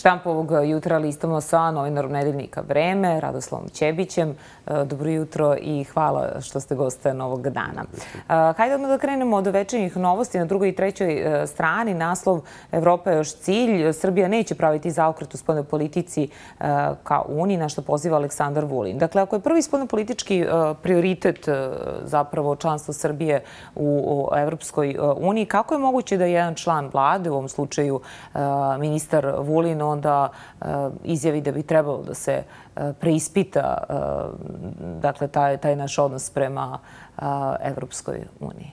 štampu ovog jutra listamo sa novinarom nedeljnika Vreme, Radoslavom Ćebićem. Dobro jutro i hvala što ste goste novog dana. Hajde odmah da krenemo od večernjih novosti. Na drugoj i trećoj strani naslov Evropa je još cilj. Srbija neće praviti zaokret u spoljnoj politici ka Uniji, na što poziva Aleksandar Vulin. Dakle, ako je prvi spoljnopolitički prioritet zapravo članstvo Srbije u Evropskoj uniji, kako je moguće da jedan član vlade, u ovom slučaju ministar Vulin, onda izjavi da bi trebalo da se preispita dakle, taj naš odnos prema Evropskoj uniji?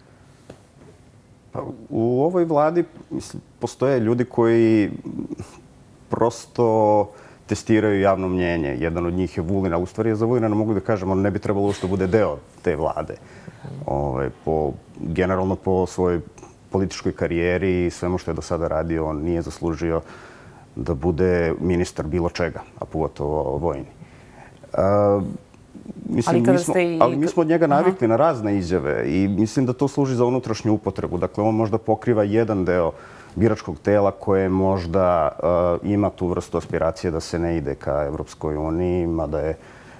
U ovoj vladi postoje ljudi koji prosto testiraju javno mnjenje. Jedan od njih je Vulin, ali u stvari je za Vulina, mogu da kažem, on ne bi trebalo uopšte bude deo te vlade. Generalno po svojoj političkoj karijeri i svemu što je do sada radio, on nije zaslužio da bude ministar bilo čega, a pogotovo vojni. Ali mi smo od njega navikli na razne izjave i mislim da to služi za unutrašnju upotrebu. Dakle, on možda pokriva jedan deo biračkog tela koje možda ima tu vrstu aspiracije da se ne ide ka Evropskoj uniji, mada je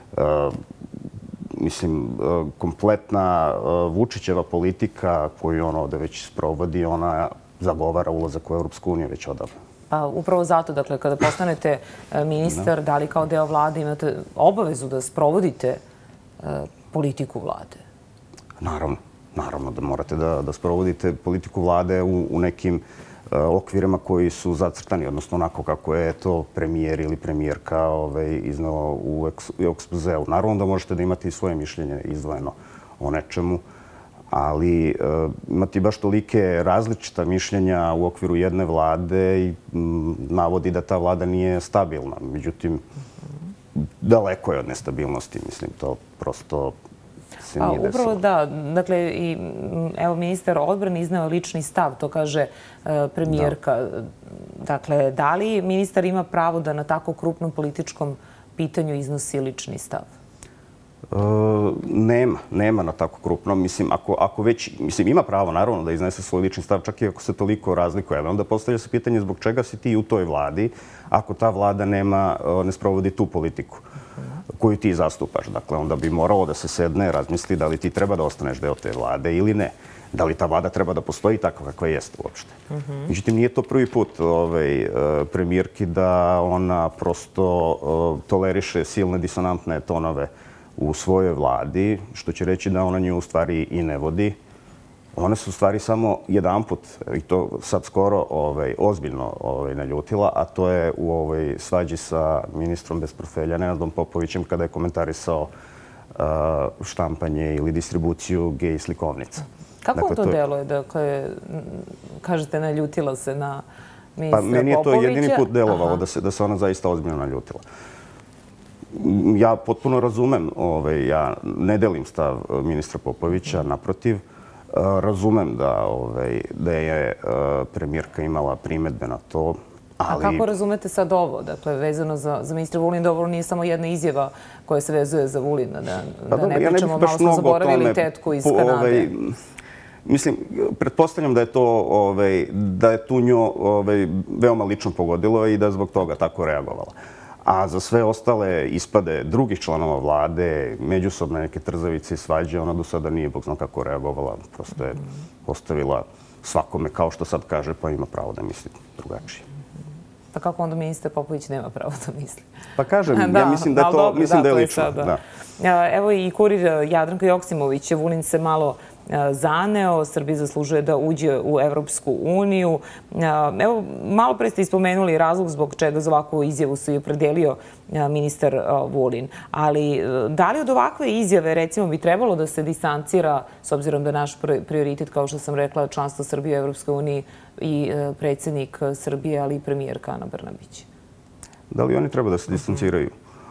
kompletna Vučićeva politika koju on ovde već sprovodi, ona zagovara ulazak u Evropsku uniju već odavno. Pa upravo zato, dakle, kada postanete ministar, da li kao deo vlade imate obavezu da sprovodite politiku vlade? Naravno da morate da sprovodite politiku vlade u nekim okvirima koji su zacrtani, odnosno onako kako je to premijer ili premijerka iznao u ekspozeu. Naravno da možete da imate i svoje mišljenje izdvojeno o nečemu, ali imati baš tolike različita mišljenja u okviru jedne vlade i navodi da ta vlada nije stabilna. Međutim, daleko je od nestabilnosti. Mislim, to prosto se nije desilo. Upravo da. Dakle, i evo ministar odbrane izneo lični stav, to kaže premijerka. Dakle, da li ministar ima pravo da na tako krupnom političkom pitanju iznosi lični stav? Nema na tako krupno. Mislim, ako već, ima pravo naravno da iznese svoj lični stav, čak i ako se toliko razlikuje. Ali onda postavlja se pitanje zbog čega si ti u toj vladi, ako ta vlada ne sprovodi tu politiku koju ti zastupaš. Dakle, onda bi moralo da se sedne, razmisli da li ti treba da ostaneš deo te vlade ili ne. Da li ta vlada treba da postoji tako kakva jeste uopšte. Međutim, nije to prvi put premijerki da ona prosto toleriše silne disonantne tonove u svojoj vladi, što će reći da ona nju u stvari i ne vodi. Ona se u stvari samo jedanput, i to sad skoro ozbiljno naljutila, a to je u ovoj svađi sa ministrom bez portfelja Nenadom Popovićem kada je komentarisao štampanje ili distribuciju gej slikovnica. Kako on to deluje? Dakle, kažete, naljutila se na ministra Popovića? Pa meni je to jedini put delovalo da se ona zaista ozbiljno naljutila. Ja potpuno razumem, ja ne delim stav ministra Popovića, naprotiv. Razumem da je premijerka imala primedbe na to. A kako razumete sad ovo? Dakle, vezano za ministra Vulina, ovo nije samo jedna izjeva koja se vezuje za Vulina. Da ne pričamo, malo smo zaboravili tetku iz Kanade. Mislim, pretpostavljam da je tu nju veoma lično pogodilo i da je zbog toga tako reagovala. A za sve ostale ispade drugih članova vlade, međusobne neke trzavice i svađe, ona do sada nije bog zna kako reagovala. Prosto je ostavila svakome, kao što sad kaže, pa ima pravo da misli drugačije. Pa kako onda ministar Popović nema pravo da misli? Pa kažem, ja mislim da je lično. Evo i kurir Jadranka Joksimović, Vulin se malo zaneo, Srbija zaslužuje da uđe u Evropsku uniju. Evo, malo pre ste ispomenuli razlog zbog čega za ovakvu izjavu se i opredelio ministar Vulin. Ali da li od ovakve izjave, recimo, bi trebalo da se distancira, s obzirom da naš prioritet, kao što sam rekla, članstvo Srbije u Evropskoj uniji i predsjednik Srbije, ali i premijerka Ana Brnabić? Da li oni treba da se distanciraju?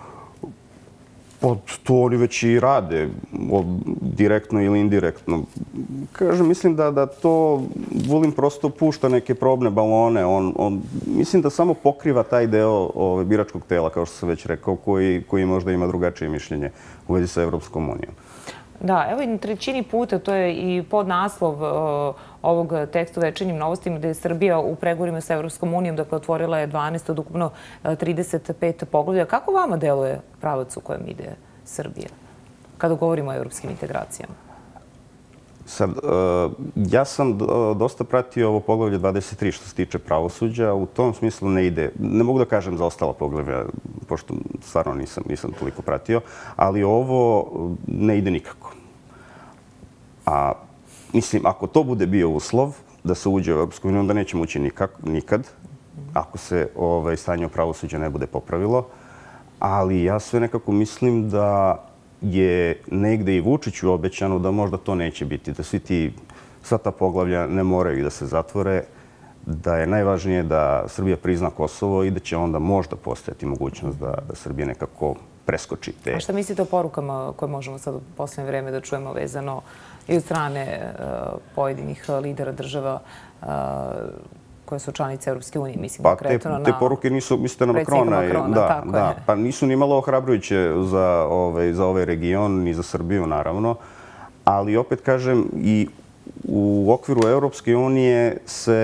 To oni već i rade, direktno ili indirektno. Kažem, mislim da to Vulin prosto pušta neke probne balone. Mislim da samo pokriva taj deo biračkog tela, kao što sam već rekao, koji možda ima drugačije mišljenje u vezi sa Evropskom unijom. Da, evo i na trećini puta, to je i podnaslov ovog teksta u Večernjim novostima, da je Srbija u pregovorima sa Evropskom unijom, dakle, otvorila je 12 od ukupno 35 poglavlja. Kako vama deluje pravac u kojem ide Srbija, kada govorimo o evropskim integracijama? Sad, ja sam dosta pratio ovo poglavlje 23 što se tiče pravosuđa. U tom smislu ne ide, ne mogu da kažem za ostala poglavlja, pošto stvarno nisam toliko pratio, ali ovo ne ide nikako. A mislim, ako to bude bio uslov da se uđe u Evropsku uniju, onda nećemo ući nikad, ako se stanje o pravosuđa ne bude popravilo. Ali ja sve nekako mislim da je negde i Vučiću obećano da možda to neće biti, da sva ta poglavlja ne moraju da se zatvore, da je najvažnije da Srbija prizna Kosovo i da će onda možda postojati mogućnost da Srbija nekako preskoči te. A šta mislite o porukama koje možemo sad u poslednje vreme da čujemo vezano i od strane pojedinih lidera država koje su članice Evropske unije, mislim konkretno na... Te poruke nisu, mislite na Makrona. Da, pa nisu ni malo ohrabrujuće za ovaj region, ni za Srbiju, naravno. Ali opet kažem, i u okviru Evropske unije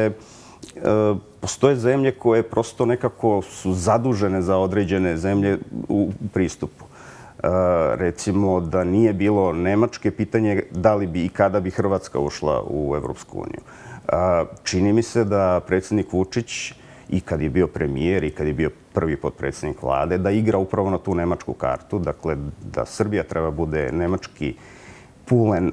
postoje zemlje koje prosto nekako su zadužene za određene zemlje u pristupu. Recimo, da nije bilo Nemačke, pitanje da li bi i kada bi Hrvatska ušla u Evropsku uniju. Čini mi se da predsjednik Vučić, i kad je bio premijer i kad je bio prvi potpredsjednik vlade, da igra upravo na tu nemačku kartu. Dakle, da Srbija treba bude nemački pulen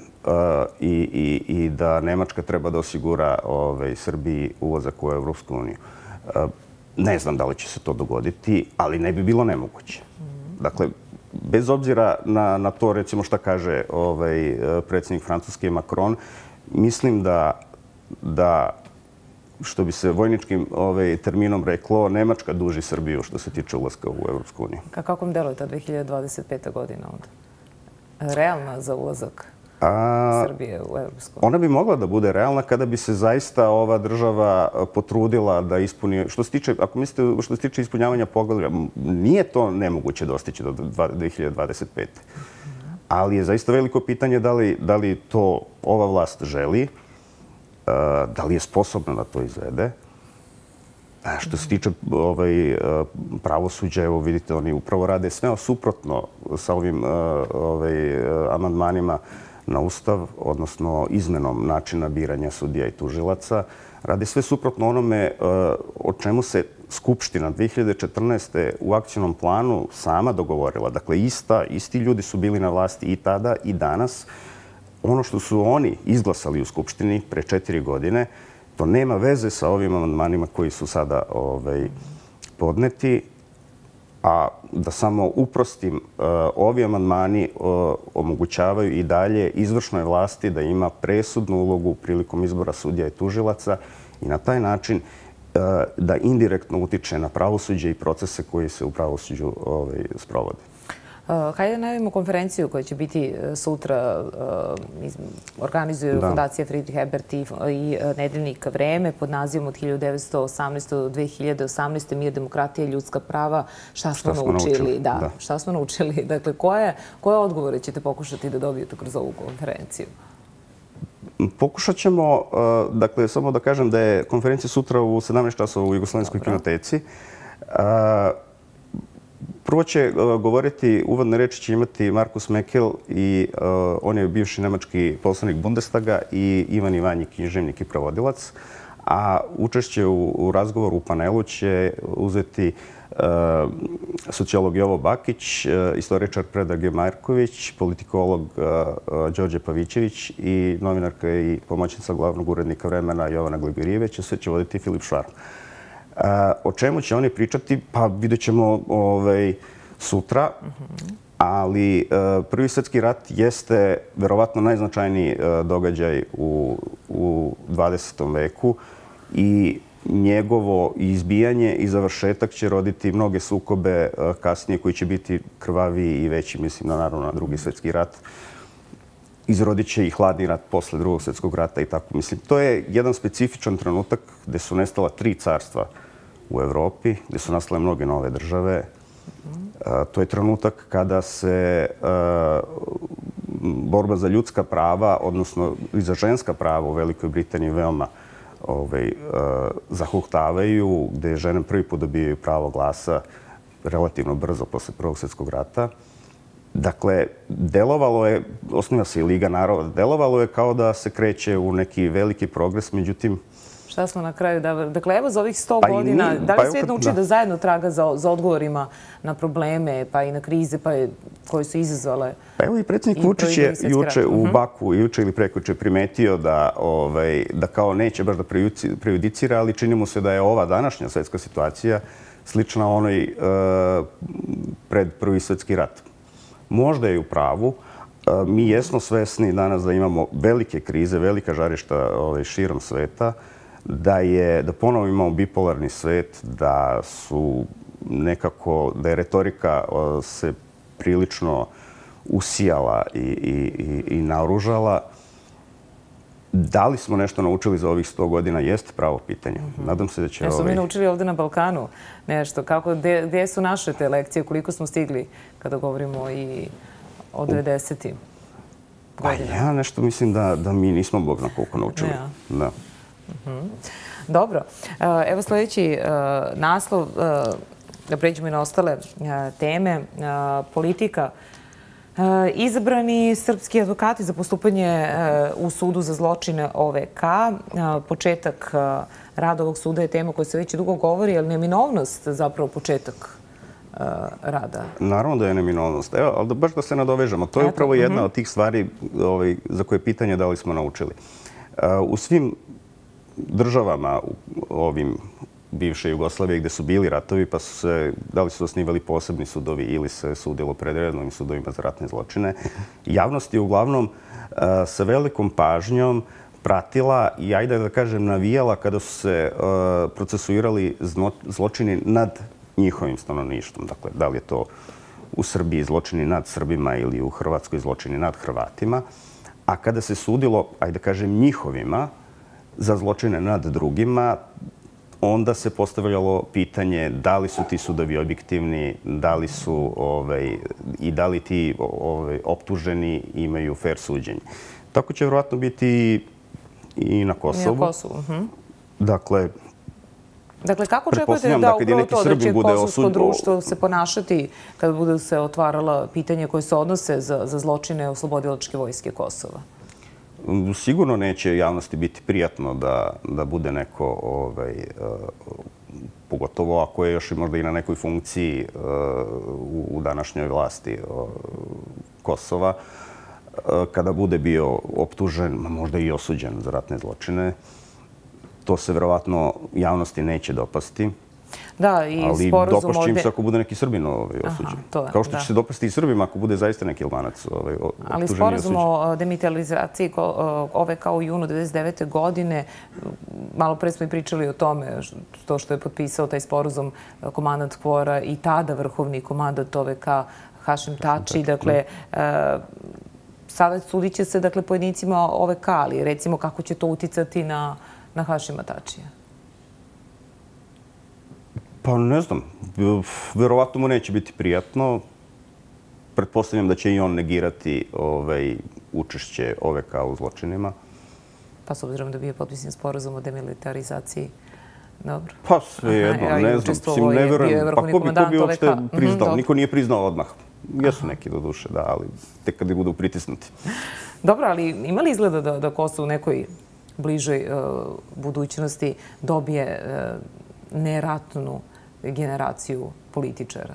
i da Nemačka treba da osigura Srbiji ulazak u Evropsku uniju. Ne znam da li će se to dogoditi, ali ne bi bilo nemoguće. Dakle, bez obzira na to, recimo, šta kaže predsjednik Francuske Macron, mislim da, što bi se vojničkim terminom reklo, Nemačka duži Srbiju što se tiče ulaska u Evropsku uniju. Kako vam deluje ta 2025. godina onda? Realna za ulazak Srbije u Evropsku uniju? Ona bi mogla da bude realna kada bi se zaista ova država potrudila da ispuni... Ako mislite što se tiče ispunjavanja poglavlja, nije to nemoguće dostići do 2025. Ali je zaista veliko pitanje da li to ova vlast želi, da li je sposobna da to izvede. Što se tiče pravosuđa, evo vidite, oni upravo rade sve suprotno sa ovim amandmanima na Ustav, odnosno izmenom načina biranja sudija i tužilaca. Rade sve suprotno onome o čemu se Skupština 2014. u akcionom planu sama dogovorila. Dakle, isti ljudi su bili na vlasti i tada i danas. Ono što su oni izglasali u Skupštini pre 4 godine, to nema veze sa ovim amandmanima koji su sada podneti. A da samo uprostim, ovi amandmani omogućavaju i dalje izvršnoj vlasti da ima presudnu ulogu prilikom izbora sudija i tužilaca i na taj način da indirektno utiče na pravosuđe i procese koji se u pravosuđu sprovode. Hajde da najavimo konferenciju koja će biti sutra, organizuju Fondacija Friedrich Ebert i nedeljnik Vreme pod nazivom od 1918. do 2018. Mir, demokratija i ljudska prava. Šta smo naučili? Da, šta smo naučili? Dakle, koje odgovore ćete pokušati da dobijete kroz ovu konferenciju? Pokušat ćemo, dakle, samo da kažem da je konferencija sutra u 17 časova u Jugoslovenskoj kinoteci. Prvo će govoriti, uvodne reči će imati Markus Mekel i on je bivši nemački poslanik Bundestaga i Ivan Ivanji, književnik i prevodilac. A učešće u razgovoru u panelu će uzeti sociolog Jovo Bakić, istoričar Predrag Marković, politikolog Đorđe Pavićević i novinarka i pomoćnica glavnog urednika Vremena Jovana Gligorijević, a sve će voditi Filip Švarm. O čemu će oni pričati? Pa vidjet ćemo sutra, ali Prvi svjetski rat jeste verovatno najznačajniji događaj u 20. veku i njegovo izbijanje i završetak će roditi mnoge sukobe kasnije koji će biti krvaviji i veći, mislim naravno na Drugi svjetski rat. Izrodit će i hladni rat posle Drugog svjetskog rata i tako. Mislim, to je jedan specifičan trenutak gde su nestala 3 carstva u Evropi, gde su nastale mnoge nove države. To je trenutak kada se borba za ljudska prava, odnosno i za ženska prava u Velikoj Britaniji veoma zahuktavaju, gde žene prvi put dobijaju pravo glasa relativno brzo posle Prvog svjetskog rata. Dakle, delovalo je, osniva se i Liga naroda, delovalo je kao da se kreće u neki veliki progres, međutim... Šta smo na kraju? Dakle, evo za ovih 100 godina, da li svijet nauči da zajedno traga za odgovorima na probleme, pa i na krize koje su izazvale? Pa evo i predsjednik Vučić je juče u Baku, juče ili prekojuče primetio da kao neće baš da prejudicira, ali čini mu se da je ova današnja svjetska situacija slična onoj pred Prvi svjetski rat. Možda je u pravu. Mi jesmo svesni danas da imamo velike krize, velika žarišta širom sveta, da ponovo imamo bipolarni svet, da je retorika se prilično usijala i naoružala. Da li smo nešto naučili za ovih 100 godina jeste pravo pitanje. Nadam se da će... Smo mi naučili ovde na Balkanu nešto. Gdje su naše te lekcije? Koliko smo stigli kada govorimo i o 90-im godinama? Pa ja nešto mislim da mi nismo bog na koliko naučili. Da. Dobro. Evo sljedeći naslov, da pređemo i na ostale teme. Politika. Izabrani srpski advokati za postupanje u sudu za zločine OVK. Početak rada ovog suda je tema koja se već dugo govori, ali neminovnost zapravo početak rada. Naravno da je neminovnost. Evo, ali baš da se nadovežemo. To je upravo jedna od tih stvari za koje je pitanje da li smo naučili. U svim državama ovim bivše Jugoslavije gde su bili ratovi, pa da li su osnivali posebni sudovi ili se sudilo pred redovnim sudovima za ratne zločine, javnost je uglavnom sa velikom pažnjom pratila i, ajde da kažem, navijala kada su se procesuirali zločini nad njihovim stanovništvom. Dakle, da li je to u Srbiji zločini nad Srbima ili u Hrvatskoj zločini nad Hrvatima. A kada se sudilo, ajde da kažem, njihovima za zločine nad drugima, onda se postavljalo pitanje da li su ti sudovi objektivni, da li su i da li ti optuženi imaju fair suđenje. Tako će vjerovatno biti i na Kosovu. Na Kosovu. Dakle, kako očekujete da upravo to da će kosovsko društvo se ponašati kada bude se otvarala pitanje koje se odnose za zločine oslobodilačke vojske Kosova? Sigurno neće javnosti biti prijatno da bude neko, pogotovo ako je još možda i na nekoj funkciji u današnjoj vlasti Kosova, kada bude bio optužen, možda i osuđen za ratne zločine. To se verovatno javnosti neće dopasti. Ali dopašće im se ako bude neki Srbin osuđen. Kao što će se dopasti i Srbima ako bude zaista neki Albanac optužen i osuđen. Ali sporazum o demilitarizaciji OVK u junu 1999. godine, malo pre smo i pričali o tome, to što je potpisao taj sporazum komandant KFOR-a i tada vrhovni komandant OVK Hašim Tači. Dakle, sada sudit će se pojedincima OVK, ali recimo kako će to uticati na Hašima Tačija? Pa ne znam. Verovatno mu neće biti prijatno. Pretpostavljam da će i on negirati učešće OVK u zločinima. Pa s obzirom da bio potpisan sporazum o demilitarizaciji, dobro. Pa svejedno, ne znam. Ne verujem. Pa ko bi uopšte priznao? Niko nije priznao odmah. Jesu neki do duše, da, ali tek kad budu pritisnuti. Dobro, ali ima li izgleda da Kosovo u nekoj bližoj budućnosti dobije neratnu generaciju političara?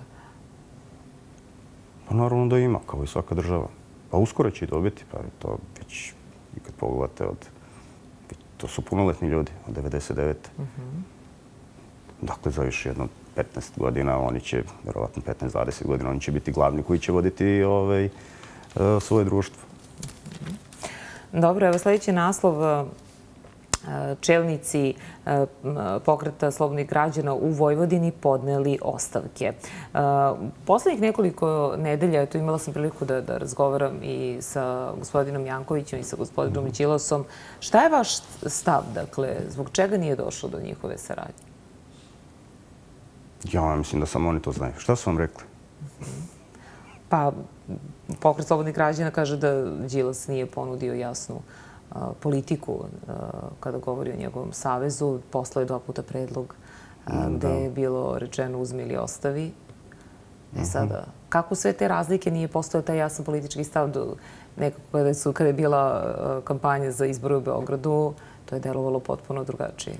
Pa naravno da ima, kao i svaka država. Pa uskoro će i dobiti, pa to već, i kad pogledate to su punoletni ljudi od 99. Dakle, za još jedno 15 godina, oni će, verovatno 15-20 godina, oni će biti glavni koji će voditi svoje društvo. Dobro, evo sljedeći naslov. Čelnici pokreta slobodnih građana u Vojvodini podneli ostavke. Poslednjih nekoliko nedelja, imala sam priliku da razgovaram i sa gospodinom Jankovićem i sa gospodinom Đilasom. Šta je vaš stav? Dakle, zbog čega nije došlo do njihove saradnje? Ja mislim da samo oni to znaju. Šta su vam rekli? Pa, Pokret slobodnih građana kaže da Đilas nije ponudio jasnu politiku kada govori o njegovom savezu. Poslao je 2 puta predlog gde je bilo rečeno uzmi ili ostavi. Sada, kako sve te razlike nije postojao taj jasan politički stav nekako kada je bila kampanja za izbore u Beogradu, to je delovalo potpuno drugačije.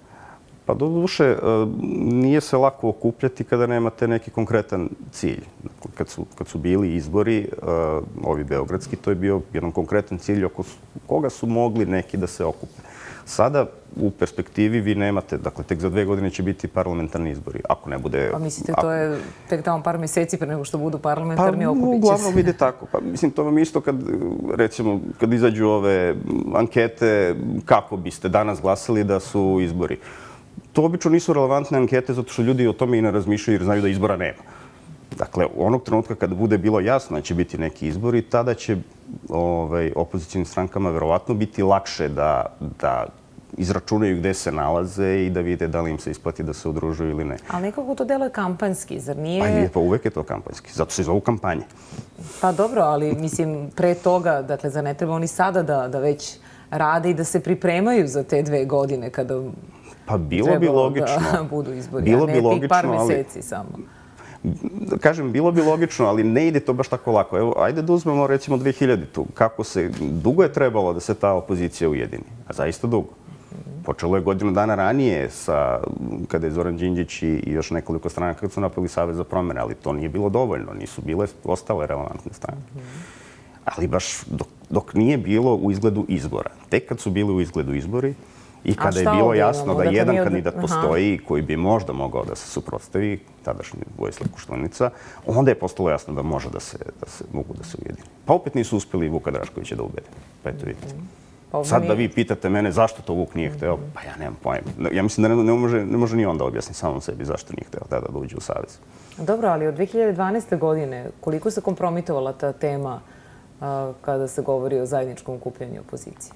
Pa do duše, nije se lako okupljati kada nemate neki konkretan cilj. Kad su bili izbori, ovi beogradski, to je bio jedan konkretan cilj oko koga su mogli neki da se okupe. Sada, u perspektivi, vi nemate, dakle, tek za 2 godine će biti parlamentarni izbori. Ako ne bude... Pa mislite, to je tek tamo par mjeseci pre nego što budu parlamentarni, okupit će se? Pa, uglavnom ide tako. Pa, mislim, to vam isto kad, recimo, kad izađu ove ankete, kako biste danas glasali da su izbori. To obično nisu relevantne ankete zato što ljudi o tome i ne razmišljaju jer znaju da izbora nema. Dakle, onog trenutka kada bude bilo jasno da će biti neki izbori, tada će opozicijnim strankama verovatno biti lakše da izračunaju gde se nalaze i da vide da li im se isplati da se udružuju ili ne. Ali nekako to deluje kampanjski, zar nije? Pa uvek je to kampanjski. Zato se zovu kampanje. Pa dobro, ali mislim, pre toga, dakle, zar ne treba oni sada da već rade i da se pripremaju za te 2 godine kada... Pa bilo bi logično. Da budu izbori, a ne tih par meseci samo. Kažem, bilo bi logično, ali ne ide to baš tako lako. Evo, ajde da uzmemo recimo 2000-tu. Kako se, dugo je trebalo da se ta opozicija ujedini. A zaista dugo. Počelo je godinu dana ranije kada je Zoran Đinđić i još nekoliko stranaka kad su napravili Savez za promene, ali to nije bilo dovoljno. Nisu bile ostale relevantne stranke. Ali baš dok nije bilo u izgledu izbora. Tek kad su bili u izgledu izbori, i kada je bilo jasno da jedan kandidat postoji koji bi možda mogao da se suprotstavi, tadašnji Vojislav Koštunica, onda je postalo jasno da može mogu da se ujedini. Pa opet nisu uspeli Vuka Draškovića da ubede. Pa eto vidite. Sad da vi pitate mene zašto to Vuk nije hteo, pa ja nemam pojma. Ja mislim da ne može ni on da objasni samom sebi zašto nije hteo tada da uđe u Savez. Dobro, ali od 2012. godine koliko se kompromitovala ta tema kada se govori o zajedničkom okupljanju opozicije?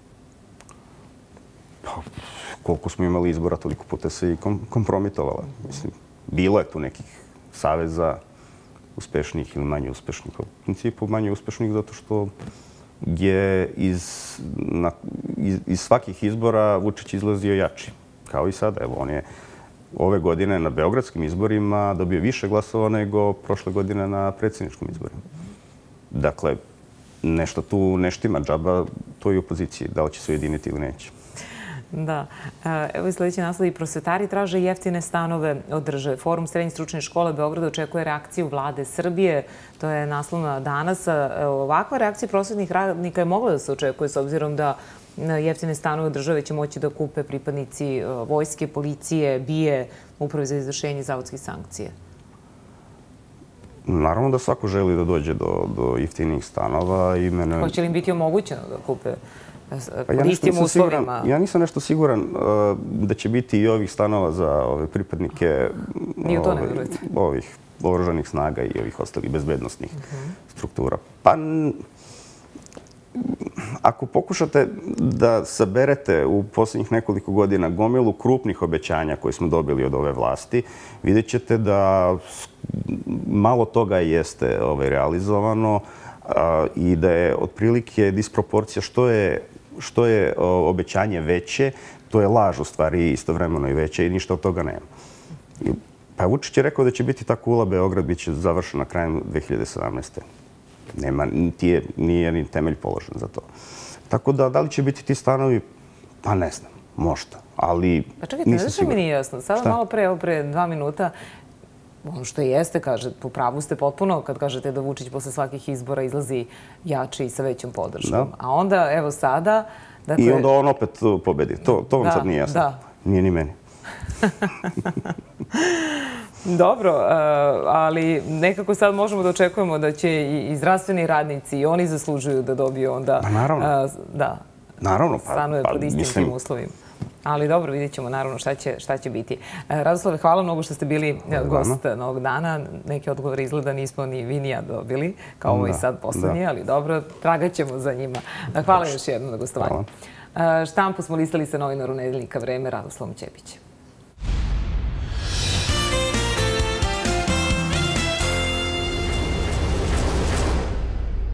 Koliko smo imali izbora, toliko puta se i kompromitovala. Mislim, bilo je tu nekih saveza uspešnih ili manje uspešnih. U principu manje uspešnih zato što je iz svakih izbora Vučić izlazio jači. Kao i sada. Evo, on je ove godine na beogradskim izborima dobio više glasova nego prošle godine na predsjedničkim izborima. Dakle, nešto tu ne štima, džaba toj opoziciji. Da li će se ujediniti ili neće. Da. Evo i sljedeći naslov. Prosvetari traže jeftine stanove od države. Forum srednje stručne škole Beograda očekuje reakciju vlade Srbije. To je naslov danas. Ovakva reakcija prosvetnih radnika je mogla da se očekuje s obzirom da jeftine stanove od države će moći da kupe pripadnici vojske, policije, BIA, Uprave za izvršenje zavodskih sankcije. Naravno da svako želi da dođe do jeftinijih stanova. Hoće li im biti omogućeno da kupe pod istim uslovima? Ja nisam nešto siguran da će biti i ovih stanova za ove pripadnike ovih oružanih snaga i ovih ostalih bezbednostnih struktura. Pa, ako pokušate da saberete u posljednjih nekoliko godina gomilu krupnih obećanja koje smo dobili od ove vlasti, vidjet ćete da malo toga jeste realizovano i da je otprilike disproporcija što je obećanje veće, to je laž u stvari istovremeno i veće i ništa od toga nema. Pa Vučić je rekao da će biti ta kula Beograd, bit će završena krajem 2017. Nije ni temelj položen za to. Tako da li će biti ti stanovi? Pa ne znam, možda, ali pa čekajte, ne što mi nije jasno. Sada malo pre 2 minuta, ono što jeste, kaže, po pravu ste potpuno kad kažete da Vučić posle svakih izbora izlazi jači i sa većom podrškom. A onda, evo sada... I onda on opet pobedi. To vam sad nije jasno. Nije ni meni. Dobro, ali nekako sad možemo da očekujemo da će i zdravstveni radnici i oni zaslužuju da dobiju onda... Naravno. Stanuje pod istim tim uslovima. Ali dobro, vidjet ćemo naravno šta će biti. Radoslave, hvala mnogo što ste bili gost novog dana. Neke odgovore izgleda nismo ni vi ni ja dobili, kao ovo i sad poslednji, ali dobro, tragat ćemo za njima. Hvala još jednom na gostovanju. Štampu smo listali sa novinaru Nedeljnika Vreme, Radoslavom Ćepićem.